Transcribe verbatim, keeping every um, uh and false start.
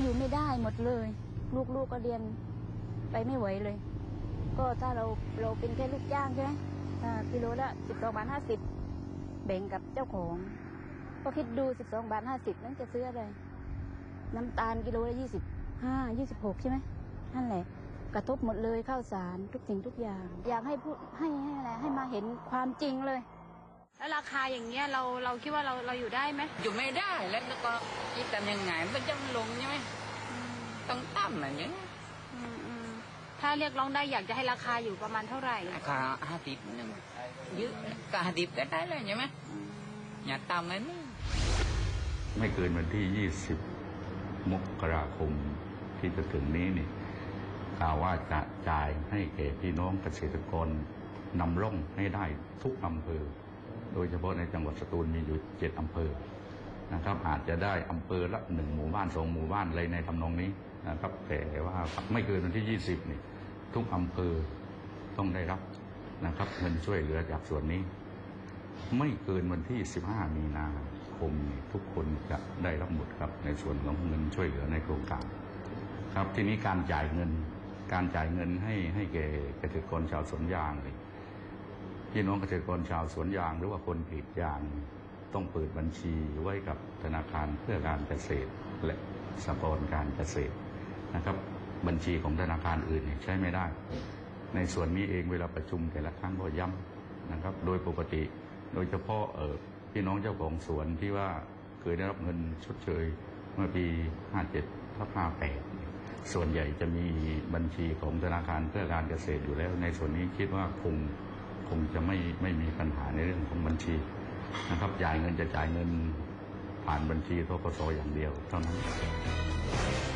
อยู่ไม่ได้หมดเลยลูกๆ ก, ก็เรียนไปไม่ไหวเลยก็ถ้าเราเราเป็นแค่ลูกจ้างใช่ไหมกิโลละสิบสองบาทห้าสิบแบ่งกับเจ้าของก็คิดดูสิบสองบาทห้าสิบนั้นจะซื้ออะไรน้ำตาลกิโลละยี่สิบห้ายี่สิบหกใช่ไหมนั่นแหละกระทบหมดเลยข้าวสารทุกสิ่งทุกอย่างอยากให้พูดให้ให้อะไรให้มาเห็นความจริงเลยแล้วราคาอย่างเงี้ยเราเราคิดว่าเราเราอยู่ได้ไหมอยู่ไม่ได้แล้วก็ยิ่งทำยังไงมันจะลงใช่ไหมต้องตั้มอะไรอย่างเงี้ยถ้าเรียกร้องได้อยากจะให้ราคาอยู่ประมาณเท่าไหร่ราคาห้าสิบนึงยืดก็ห้าสิบก็ได้เลยใช่ไหมอย่าต่ำเลยนี่ไม่เกินวันที่ยี่สิบมกราคมที่จะถึงนี้นี่กล่าวว่าจะจ่ายให้แก่พี่น้องเกษตรกรนำร่องให้ได้ทุกอำเภอโดยเฉพาะในจังหวัดสตูลมีอยู่เจ็ดอำเภอนะครับอาจจะได้อำเภอละหนึ่งหมู่บ้านสองหมู่บ้านอะไรในทำนองนี้นะครับแต่ว่าไม่เกินวันที่ยี่สิบนี่ทุกอำเภอต้องได้รับนะครับเงินช่วยเหลือจากส่วนนี้ไม่เกินวันที่สิบห้ามีนาคมทุกคนจะได้รับหมดครับในส่วนของเงินช่วยเหลือในโครงการครับทีนี้การจ่ายเงินการจ่ายเงินให้ให้แก่เกษตรกรชาวสวนยางเลยพี่น้องเกษตรกรชาวสวนยางหรือว่าคนกรีดยางต้องเปิดบัญชีไว้กับธนาคารเพื่อการเกษตรและสหกรณ์การเกษตรนะครับบัญชีของธนาคารอื่นใช้ไม่ได้ในส่วนนี้เองเวลาประชุมแต่ละครั้งก็ย้ำนะครับโดยปกติโดยเฉพาะพี่น้องเจ้าของสวนที่ว่าเคยได้รับเงินชดเชยเมื่อปีห้าเจ็ดทับห้าแปดส่วนใหญ่จะมีบัญชีของธนาคารเพื่อการเกษตรอยู่แล้วในส่วนนี้คิดว่าคงคงจะไม่ไม่มีปัญหาในเรื่องของบัญชีนะครับจ่ายเงินจะจ่ายเงินผ่านบัญชีธกสอย่างเดียวเท่านั้น